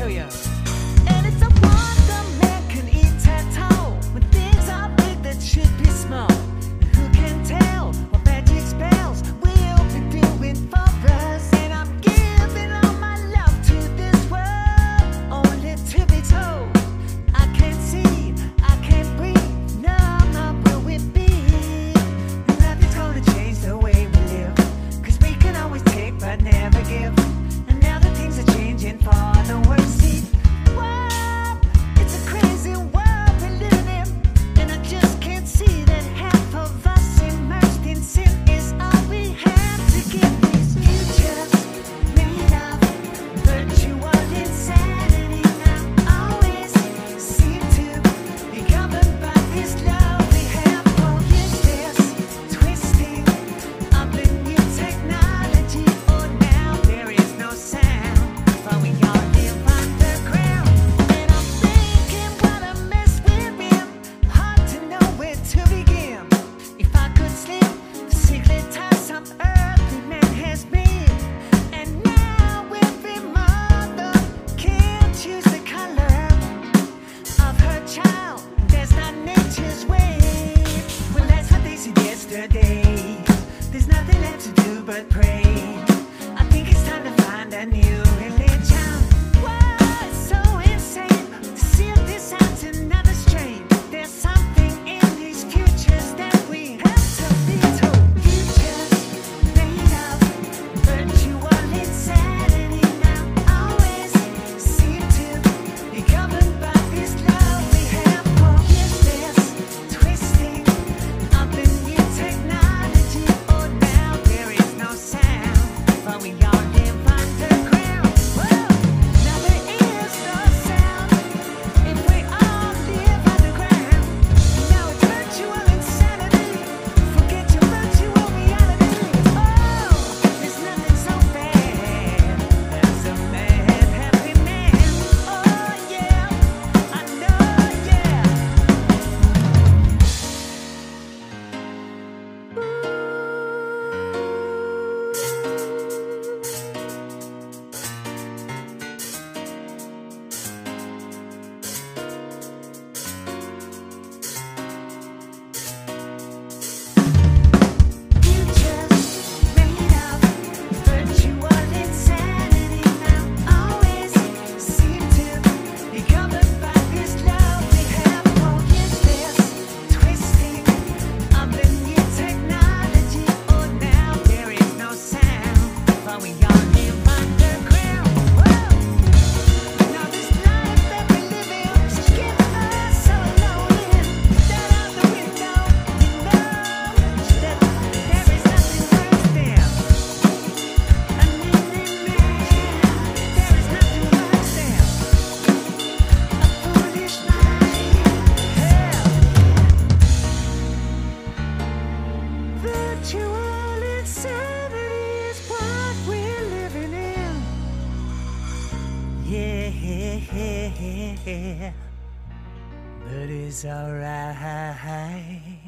feel ya. And it's a wonder man can eat at all when things are big that should be small. And who can tell what magic spells we'll be doing for us? And I'm giving all my love to this world, only to be told I can't see, I can't breathe. No, not where we be. And nothing's gonna change the way we live, 'cause we can always take but never give. And now that things are changing for the worse. See, wow, it's a crazy world we're living in, and I just can't see that half of us immersed in sin is all we have to give. These futures made of virtual insanity now always seem to be governed by this love we have. Oh, yes, there's twisting of the new technology. Oh, now there is no sound, but we all live underground. And I'm thinking what a mess we're in. Hard to know where to begin. If I could slip the secret ties some earthly man has been. And now every mother can choose the color of her child. That's not nature's way. Well, that's what they said yesterday. There's nothing left to do but pray. I think it's time to find a new religion. Whoa, it's so insane to see this out another strain. There's something in these futures that we have to be told. Futures made of virtual insanity now always seem to be governed by this love we have. Oh, yes, there's twisting of the new technology. Oh, now there is no sound, but we all live underground. Whoa, now there is no sound if we all live underground. Now it's virtual insanity. Forget your virtual reality. Oh, there's nothing so bad as a mad, happy man. Oh, yeah, I know, yeah. Futures made of virtual insanity now always seem to be governed by this love we have. Oh, yes, there's twisting of the new technology. Oh, now there is no sound, but we all live underground. Whoa, now this life that we live in is getting us so lonely. That out the window, you know that there is nothing worse than a needy man. There is nothing worse than a foolish life. Hell, virtual insanity is what we're living in. Yeah, but it's alright.